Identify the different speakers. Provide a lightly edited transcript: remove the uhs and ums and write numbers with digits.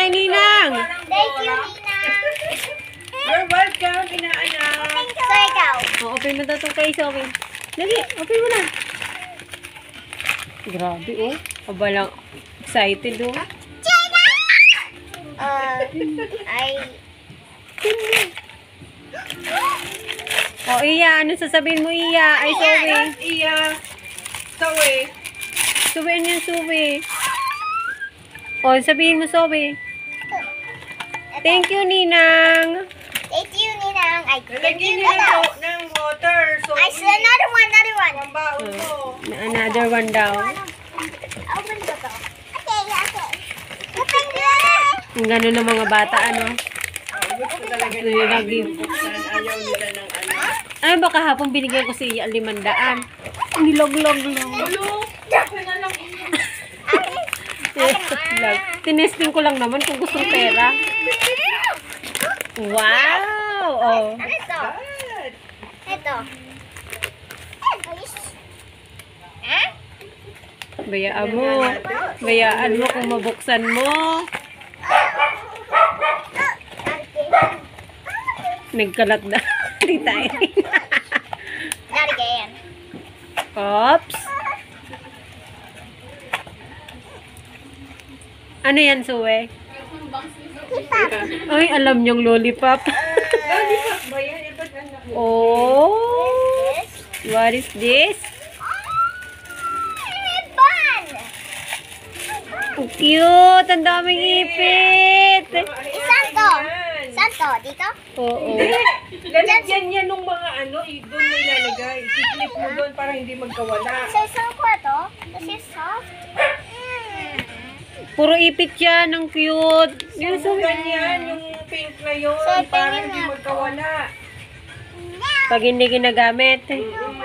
Speaker 1: kay Ninang.
Speaker 2: Thank you, Ninang.
Speaker 3: You're welcome, inaanak.
Speaker 2: So, ikaw.
Speaker 1: Open mo daw itong kay Zoe. Dali, open mo na. Grabe, oh. Kabalang excited, oh. Oh, Iya, ano sasabihin mo, Iya? Ay, Zoe.
Speaker 3: Iya. Zoe.
Speaker 1: Zoe, ano yung Zoe? Oh, sabihin mo, Zoe. Thank you, Ninang.
Speaker 2: Thank you, Ninang. Ay, thank
Speaker 3: Lalagyan
Speaker 2: you,
Speaker 3: niyo
Speaker 2: Ninang.
Speaker 3: ng water. So,
Speaker 2: Ay, another one, another one.
Speaker 3: pambaon mo.
Speaker 1: Another one daw.
Speaker 2: Open ko to. Okay, okay. Open it.
Speaker 1: Ang gano'n ng mga bata, ano?
Speaker 3: Gusto talaga
Speaker 1: Ano
Speaker 3: nila
Speaker 1: yung give?
Speaker 3: buksan. Ayaw nila ng ano.
Speaker 1: Ay, baka hapon binigyan ko si Iya 500. Nilog-log lang. Tinesting ko lang naman kung gustong pera. Wow! Oh.
Speaker 2: Ano ito?
Speaker 3: Good.
Speaker 2: Ito.
Speaker 1: Bayaan mo. Bayaan mo kung mabuksan mo. Nagkalat na. Hindi tayo.
Speaker 2: Not again.
Speaker 1: Oops. Ano yan, Suwe? Ay, alam niyong lollipop.
Speaker 3: Lollipop ba yan? Iba't anak mo.
Speaker 1: Oh, what is this?
Speaker 2: Fun!
Speaker 1: Ang cute! Ang daming ipit!
Speaker 2: Isan to? Isan to? Dito?
Speaker 1: Oo.
Speaker 3: Lalagyan niya nung mga ano, doon na ilalagay. I-flip mo doon para hindi magkawala.
Speaker 2: Sa isang kwarto, kasi soft.
Speaker 1: Puro ipit yan. Ang cute. Yung
Speaker 3: So, ganyan, yung pink na yun,
Speaker 2: So,
Speaker 3: para
Speaker 2: tingin
Speaker 3: hindi
Speaker 2: nga.
Speaker 3: magkawala.
Speaker 1: pag hindi ginagamit.
Speaker 3: Mm.